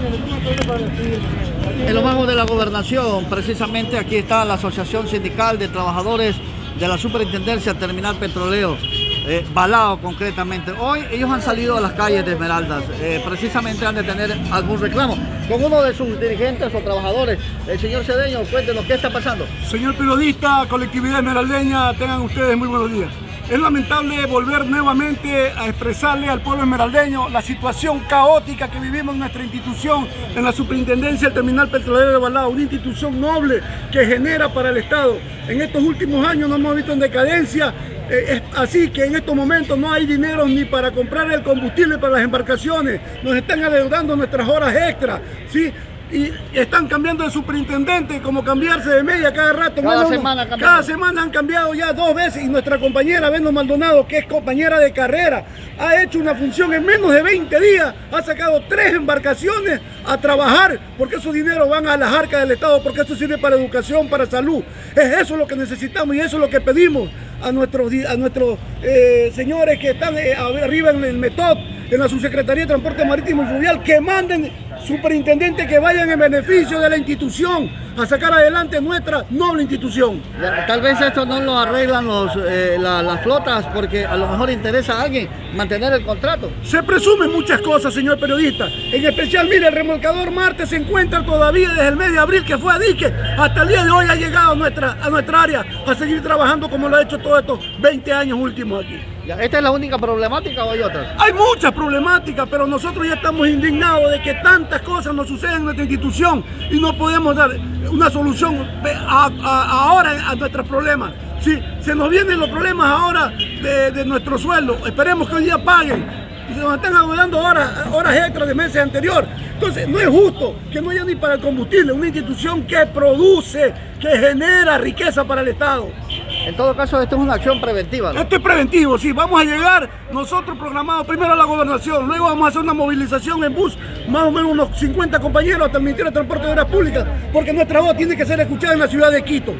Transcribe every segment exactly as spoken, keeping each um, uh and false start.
En lo bajo de la gobernación, precisamente aquí está la Asociación Sindical de Trabajadores de la Superintendencia Terminal Petrolero, eh, Balao concretamente. Hoy ellos han salido a las calles de Esmeraldas, eh, precisamente han de tener algún reclamo. Con uno de sus dirigentes o trabajadores, el señor Cedeño, cuéntenos qué está pasando. Señor periodista, colectividad esmeraldeña, tengan ustedes muy buenos días. Es lamentable volver nuevamente a expresarle al pueblo esmeraldeño la situación caótica que vivimos en nuestra institución, en la Superintendencia del Terminal Petrolero de Balao, una institución noble que genera para el Estado. En estos últimos años nos hemos visto en decadencia, eh, es así que en estos momentos no hay dinero ni para comprar el combustible para las embarcaciones, nos están adeudando nuestras horas extras, ¿sí? Y están cambiando de superintendente, como cambiarse de media cada rato. Cada bueno, semana no, cada semana han cambiado ya dos veces y nuestra compañera Beno Maldonado, que es compañera de carrera, ha hecho una función en menos de veinte días, ha sacado tres embarcaciones a trabajar, porque esos dineros van a las arcas del Estado, porque eso sirve para educación, para salud. Es eso lo que necesitamos y eso es lo que pedimos a nuestros, a nuestros eh, señores que están eh, arriba en el METOT, en la Subsecretaría de Transporte Marítimo y Fluvial, que manden superintendentes que vayan en beneficio de la institución a sacar adelante nuestra noble institución. Tal vez esto no lo arreglan los, eh, la, las flotas porque a lo mejor interesa a alguien mantener el contrato. Se presumen muchas cosas, señor periodista. En especial, mire, el remolcador Marte se encuentra todavía desde el mes de abril que fue a dique. Hasta el día de hoy ha llegado a nuestra, a nuestra área a seguir trabajando como lo ha hecho todos estos veinte años últimos aquí. Ya, ¿esta es la única problemática o hay otras? Hay muchas problemáticas, pero nosotros ya estamos indignados de que tantas cosas nos suceden en nuestra institución y no podemos dar una solución a, a, ahora a nuestros problemas. Sí, se nos vienen los problemas ahora de, de nuestro sueldo. Esperemos que hoy día paguen y se nos están aguantando horas, horas extras de meses anteriores. Entonces, no es justo que no haya ni para el combustible, una institución que produce, que genera riqueza para el Estado. En todo caso, esto es una acción preventiva, ¿no? Esto es preventivo, sí. Vamos a llegar nosotros programados primero a la gobernación, luego vamos a hacer una movilización en bus, más o menos unos cincuenta compañeros hasta el Ministerio de Transporte de Obras Públicas, porque nuestra voz tiene que ser escuchada en la ciudad de Quito.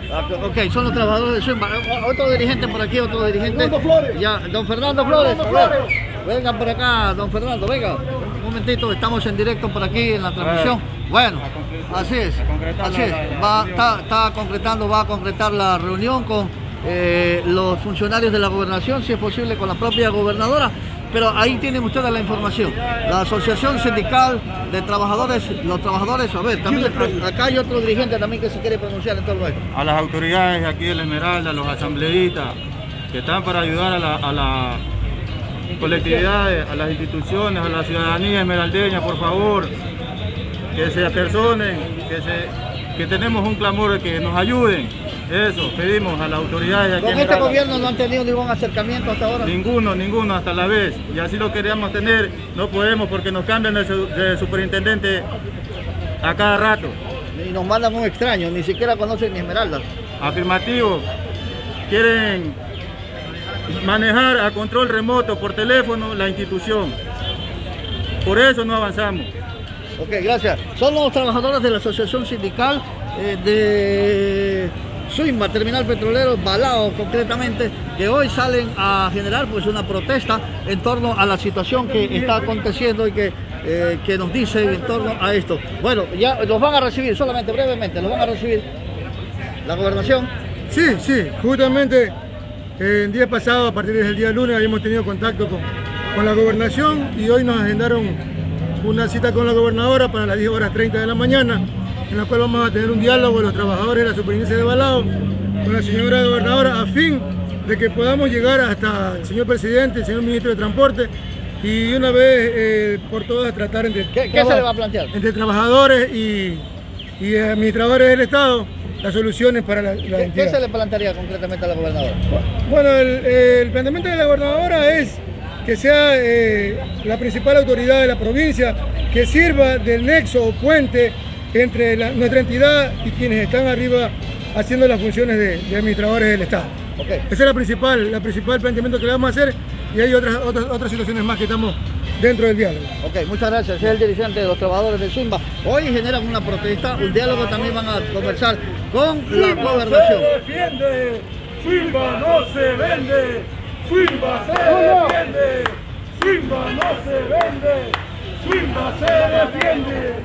Ok, son los trabajadores de Zimba. Otro dirigente por aquí, otro dirigente. Fernando Flores. Ya, don Fernando Flores. Fernando Flores. Vengan por acá, don Fernando, venga. Un momentito, estamos en directo por aquí en la transmisión. Bueno, así es, así es. Va, está, está concretando, va a concretar la reunión con eh, los funcionarios de la gobernación, si es posible con la propia gobernadora. Pero ahí tienen ustedes la información. La Asociación Sindical de Trabajadores, los trabajadores, a ver, también acá hay otro dirigente también que se quiere pronunciar en todo esto. A las autoridades de aquí de la Esmeralda, a los asambleístas, que están para ayudar a la, a la colectividades, a las instituciones, a la ciudadanía esmeraldeña, por favor, que se apersonen, que, se, que tenemos un clamor de que nos ayuden. Eso, pedimos a las autoridades de aquí. ¿Con este gobierno no han tenido ningún acercamiento hasta ahora? Ninguno, ninguno hasta la vez. Y así lo queríamos tener, no podemos porque nos cambian de, de superintendente a cada rato. Y nos mandan un extraño, ni siquiera conocen ni Esmeraldas. Afirmativo. Quieren manejar a control remoto por teléfono la institución. Por eso no avanzamos. Ok, gracias. Son los trabajadores de la Asociación Sindical eh, de Zimba, Terminal Petrolero, Balao concretamente, que hoy salen a generar pues una protesta en torno a la situación que está aconteciendo y que, eh, que nos dice en torno a esto. Bueno, ya los van a recibir, solamente brevemente, los van a recibir la gobernación. Sí, sí, justamente eh, el día pasado, a partir del día lunes, habíamos tenido contacto con, con la gobernación y hoy nos agendaron una cita con la gobernadora para las diez horas treinta de la mañana, en la cual vamos a tener un diálogo de los trabajadores de la Superintendencia de Balao con la señora gobernadora a fin de que podamos llegar hasta el señor presidente, el señor ministro de Transporte y una vez eh, por todas tratar entre, ¿Qué, ¿qué se le va a plantear? entre trabajadores y, y administradores del Estado las soluciones para la, la ¿Qué, entidad. ¿Qué se le plantearía concretamente a la gobernadora? Bueno, el, el planteamiento de la gobernadora es que sea eh, la principal autoridad de la provincia, que sirva del nexo o puente entre la, nuestra entidad y quienes están arriba haciendo las funciones de, de administradores del Estado. Okay. Ese es la principal, la principal planteamiento que le vamos a hacer y hay otras, otras, otras situaciones más que estamos dentro del diálogo. Ok, muchas gracias. Es el dirigente de los trabajadores de Zimba. Hoy generan una protesta, un diálogo, también van a conversar con la gobernación. Se defiende, Zimba no se vende, Zimba se defiende, Zimba no se vende, Simba se defiende.